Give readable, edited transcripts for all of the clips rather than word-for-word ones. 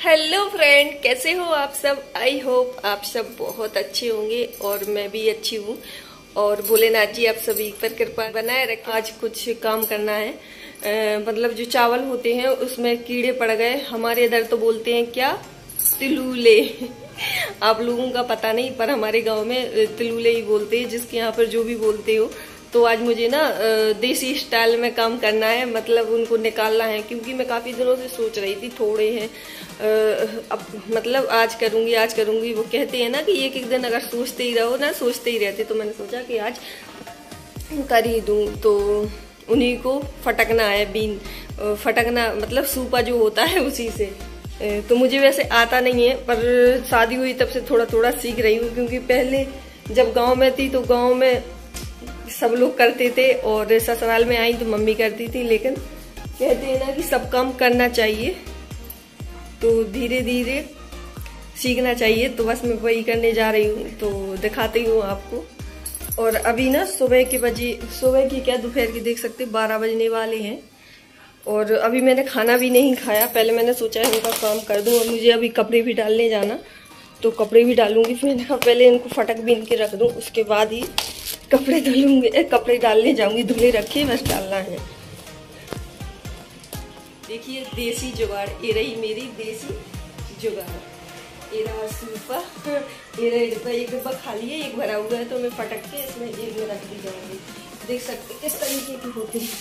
Hello friend, कैसे हो आप सब। आई होप आप सब बहुत अच्छे होंगे और मैं भी अच्छी हूँ। और भोलेनाथ जी आप सभी पर कृपा बनाए रखें। आज कुछ काम करना है। मतलब जो चावल होते हैं उसमें कीड़े पड़ गए। हमारे इधर तो बोलते हैं क्या, तिलूले। आप लोगों का पता नहीं, पर हमारे गांव में तिलूले ही बोलते हैं, जिसके यहाँ पर जो भी बोलते हो। तो आज मुझे ना देसी स्टाइल में काम करना है, मतलब उनको निकालना है, क्योंकि मैं काफी दिनों से सोच रही थी थोड़े हैं। अब मतलब आज करूंगी वो कहते हैं ना कि एक एक दिन अगर सोचते ही रहो ना, सोचते ही रहते। तो मैंने सोचा कि आज कर ही दूं। तो उन्हीं को फटकना है, बीन फटकना मतलब सूपा जो होता है उसी से। तो मुझे वैसे आता नहीं है, पर शादी हुई तब से थोड़ा थोड़ा सीख रही हूँ, क्योंकि पहले जब गांव में थी तो गांव में सब लोग करते थे और ससुराल में आई तो मम्मी करती थी। लेकिन कहते हैं ना कि सब काम करना चाहिए, तो धीरे धीरे सीखना चाहिए। तो बस मैं वही करने जा रही हूँ, तो दिखाती हूँ आपको। और अभी ना सुबह की क्या, दोपहर की देख सकते 12 बजने वाले हैं। और अभी मैंने खाना भी नहीं खाया। पहले मैंने सोचा इनका काम कर दूं, और मुझे अभी कपड़े भी डालने जाना, तो कपड़े भी डालूंगी। फिर मैंने कहा पहले इनको फटक बीन के रख दूं, उसके बाद ही कपड़े धुलूंगी, कपड़े डालने जाऊंगी। धुले रखे, बस डालना है। देखिए देसी जुगाड़, ये रही मेरी देसी जुगाड़। ये रहा सूपा, ये रहा एक डिब्बा खाली है, एक भरा हुआ है, तो मैं फटक के इसमें एक में रख दी जाऊंगी। देख सकते किस तरीके की होती है,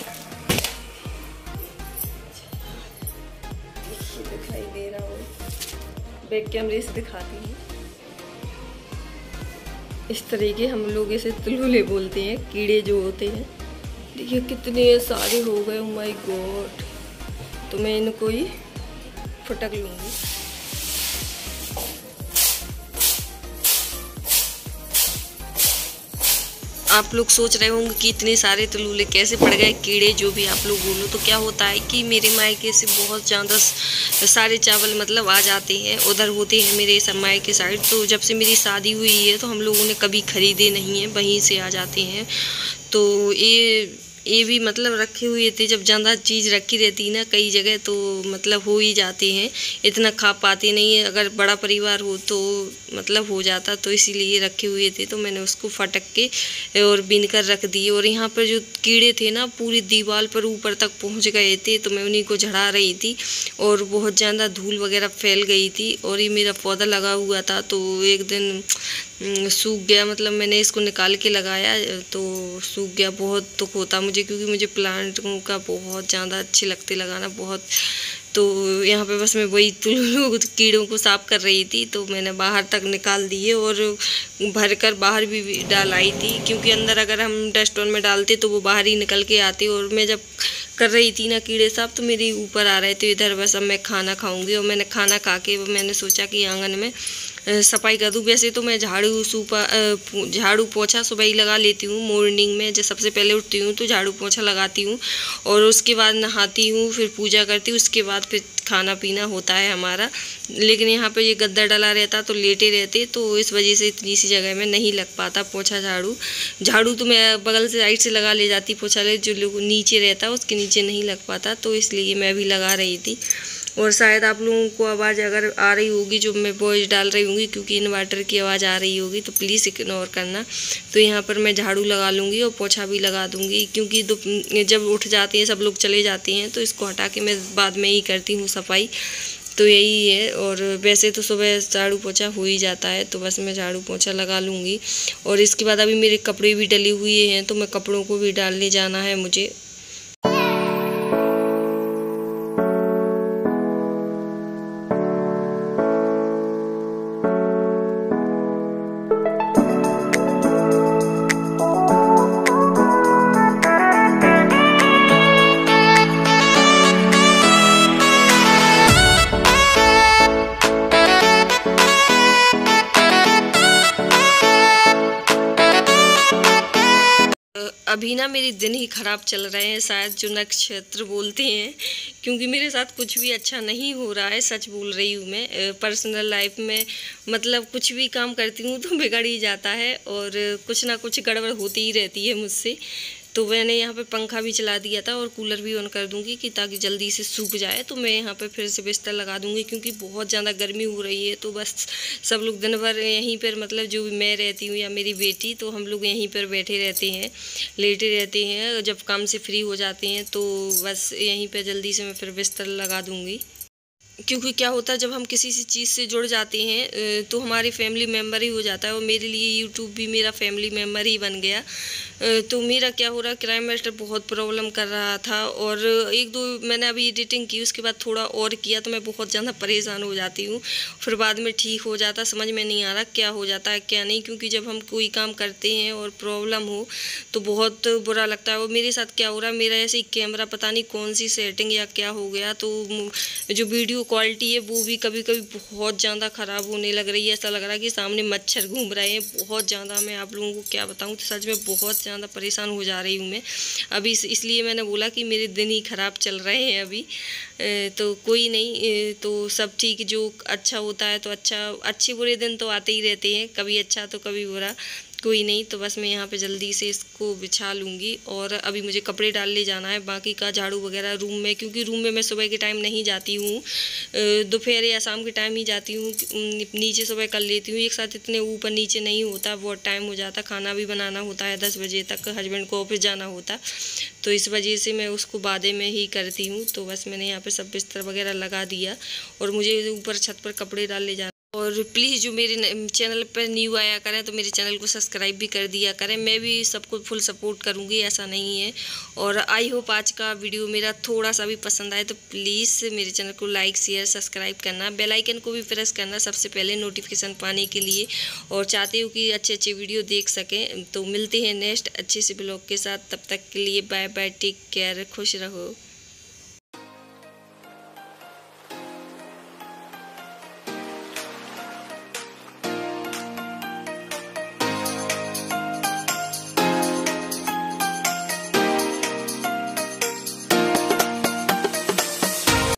दिखाई दे रहा हूँ, बैक कैमरे से दिखाती है। इस तरीके हम लोग इसे तिलुले बोलते हैं, कीड़े जो होते हैं। देखिए कितने सारे हो गए, ओह माय गॉड। तो मैं इनको ही फटक लूंगी। आप लोग सोच रहे होंगे कि इतने सारे तिलुले कैसे पड़ गए, कीड़े जो भी आप लोग बोलो। तो क्या होता है कि मेरे मायके से बहुत ज़्यादा सारे चावल मतलब आ जाते हैं, उधर होते हैं मेरे मायके साइड। तो जब से मेरी शादी हुई है तो हम लोगों ने कभी खरीदे नहीं है, वहीं से आ जाते हैं। तो ये भी मतलब रखे हुए थे। जब ज़्यादा चीज़ रखी रहती ना कई जगह, तो मतलब हो ही जाते हैं, इतना खा पाते नहीं है। अगर बड़ा परिवार हो तो मतलब हो जाता, तो इसीलिए रखे हुए थे। तो मैंने उसको फटक के और बीन कर रख दिए। और यहाँ पर जो कीड़े थे ना पूरी दीवार पर ऊपर तक पहुँच गए थे, तो मैं उन्हीं को झड़ा रही थी। और बहुत ज़्यादा धूल वगैरह फैल गई थी। और ये मेरा पौधा लगा हुआ था, तो एक दिन सूख गया। मतलब मैंने इसको निकाल के लगाया तो सूख गया। बहुत दुख होता मुझे, क्योंकि मुझे प्लांट का बहुत ज़्यादा अच्छे लगते लगाना बहुत। तो यहाँ पे बस मैं वही कीड़ों को साफ कर रही थी, तो मैंने बाहर तक निकाल दिए और भर कर बाहर भी डाल आई थी, क्योंकि अंदर अगर हम डस्टबिन में डालते तो वो बाहर ही निकल के आते। और मैं जब कर रही थी ना कीड़े साफ, तो मेरे ऊपर आ रहे थे इधर। बस अब मैं खाना खाऊंगी, और मैंने खाना खा के मैंने सोचा कि आंगन में सफाई कर दूँ। वैसे तो मैं झाड़ू पोछा सुबह ही लगा लेती हूँ मॉर्निंग में। जब सबसे पहले उठती हूँ तो झाड़ू पोछा लगाती हूँ, और उसके बाद नहाती हूँ, फिर पूजा करती हूँ, उसके बाद फिर खाना पीना होता है हमारा। लेकिन यहाँ पे ये गद्दा डला रहता तो लेटे रहते, तो इस वजह से इतनी सी जगह में नहीं लग पाता पोछा झाड़ू तो मैं बगल से साइड से लगा ले जाती पोछा ले, जो लोग नीचे रहता उसके नीचे नहीं लग पाता, तो इसलिए मैं भी लगा रही थी। और शायद आप लोगों को आवाज़ अगर आ रही होगी जो मैं वॉइस डाल रही होंगी, क्योंकि इन्वर्टर की आवाज़ आ रही होगी, तो प्लीज़ इग्नोर करना। तो यहाँ पर मैं झाड़ू लगा लूँगी और पोछा भी लगा दूँगी, क्योंकि जब उठ जाते हैं सब लोग चले जाते हैं, तो इसको हटा के मैं बाद में ही करती हूँ सफाई। तो यही है। और वैसे तो सुबह झाड़ू पोछा हो ही जाता है, तो बस मैं झाड़ू पोछा लगा लूँगी। और इसके बाद अभी मेरे कपड़े भी डले हुए हैं, तो मैं कपड़ों को भी डालने जाना है मुझे। अभी ना मेरे दिन ही ख़राब चल रहे हैं, शायद जो नक्षत्र बोलते हैं, क्योंकि मेरे साथ कुछ भी अच्छा नहीं हो रहा है। सच बोल रही हूँ मैं। पर्सनल लाइफ में मतलब कुछ भी काम करती हूँ तो बिगड़ ही जाता है, और कुछ ना कुछ गड़बड़ होती ही रहती है मुझसे। तो मैंने यहाँ पे पंखा भी चला दिया था और कूलर भी ऑन कर दूँगी कि ताकि जल्दी से सूख जाए। तो मैं यहाँ पे फिर से बिस्तर लगा दूँगी क्योंकि बहुत ज़्यादा गर्मी हो रही है। तो बस सब लोग दिन भर यहीं पर, मतलब जो मैं रहती हूँ या मेरी बेटी, तो हम लोग यहीं पर बैठे रहते हैं, लेटे रहते हैं। जब काम से फ्री हो जाते हैं तो बस यहीं पर जल्दी से मैं फिर बिस्तर लगा दूँगी। क्योंकि क्या होता है, जब हम किसी चीज़ से जुड़ जाते हैं तो हमारी फैमिली मेम्बर ही हो जाता है। और मेरे लिए यूट्यूब भी मेरा फैमिली मेम्बर ही बन गया। तो मेरा क्या हो रहा, क्राइम मास्टर बहुत प्रॉब्लम कर रहा था और एक दो मैंने अभी एडिटिंग की, उसके बाद थोड़ा और किया तो मैं बहुत ज़्यादा परेशान हो जाती हूँ। फिर बाद में ठीक हो जाता, समझ में नहीं आ रहा क्या हो जाता है क्या नहीं। क्योंकि जब हम कोई काम करते हैं और प्रॉब्लम हो तो बहुत बुरा लगता है। और मेरे साथ क्या हो रहा है, मेरा ऐसे ही कैमरा पता नहीं कौन सी सेटिंग या क्या हो गया, तो जो वीडियो क्वालिटी है वो भी कभी कभी बहुत ज़्यादा ख़राब होने लग रही है। ऐसा लग रहा है कि सामने मच्छर घूम रहे हैं बहुत ज़्यादा। मैं आप लोगों को क्या बताऊं, तो सच में बहुत ज़्यादा परेशान हो जा रही हूँ मैं अभी। इसलिए मैंने बोला कि मेरे दिन ही ख़राब चल रहे हैं अभी। तो कोई नहीं, तो सब ठीक, जो अच्छा होता है तो अच्छा, अच्छे बुरे दिन तो आते ही रहते हैं, कभी अच्छा तो कभी बुरा, कोई नहीं। तो बस मैं यहाँ पे जल्दी से इसको बिछा लूँगी और अभी मुझे कपड़े डालने जाना है, बाकी का झाड़ू वगैरह रूम में, क्योंकि रूम में मैं सुबह के टाइम नहीं जाती हूँ, दोपहर या शाम के टाइम ही जाती हूँ। नीचे सुबह कर लेती हूँ, एक साथ इतने ऊपर नीचे नहीं होता, बहुत टाइम हो जाता। खाना भी बनाना होता है 10 बजे तक, हस्बैंड को ऑफिस जाना होता, तो इस वजह से मैं उसको बाद में ही करती हूँ। तो बस मैंने यहाँ पर सब बिस्तर वगैरह लगा दिया और मुझे ऊपर छत पर कपड़े डालने जाना। और प्लीज़ जो मेरे चैनल पर न्यू आया करें तो मेरे चैनल को सब्सक्राइब भी कर दिया करें। मैं भी सबको फुल सपोर्ट करूँगी, ऐसा नहीं है। और आई होप आज का वीडियो मेरा थोड़ा सा भी पसंद आए तो प्लीज़ मेरे चैनल को लाइक शेयर सब्सक्राइब करना, बेल आइकन को भी प्रेस करना सबसे पहले नोटिफिकेशन पाने के लिए। और चाहते हो कि अच्छे अच्छे वीडियो देख सकें। तो मिलते हैं नेक्स्ट अच्छे से ब्लॉग के साथ, तब तक के लिए बाय बाय, टेक केयर, खुश रहो।